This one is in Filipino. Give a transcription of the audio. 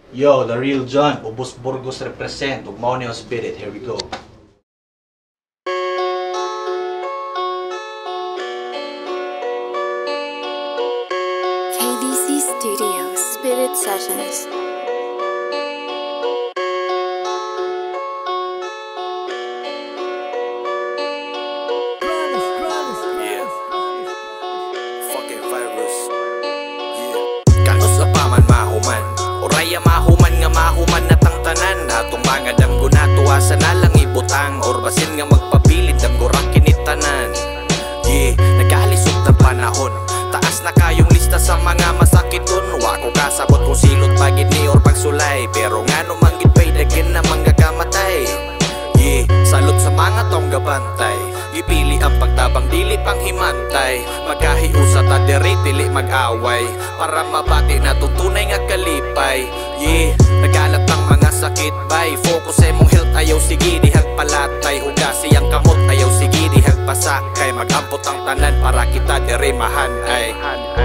Yo, the real John, Ubus Burgos represent, ug mao ni ang spirit, here we go. KDC Studios, Spirit Sessions. Oraya mahuman nga mahuman na tang tanan. Atong mga damgo na tuwasa na lang ibutang. Or basin nga magpabilid damgo rakin itanan. Nagkalisod ng panahon. Taas na kayong lista sa mga masakiton. Wa ko kasabot kung silot pagid ni or pagsulay. Pero nga no manggit pa'y dagin na manggagamatay. Salot sa mga tong gabantay. Gipili ang pagtabang dili pang himantay. Magkahiusa ta diri dili mag-away. Para mabati na tunay nga kalipay. Nagalat ang mga sakit bay. Focus sa mong health ayaw sige dihag palatay. Hugasi ang kamot ayaw sige dihag pasakay. Mag-ampot ang tanan para kita diri mahanay.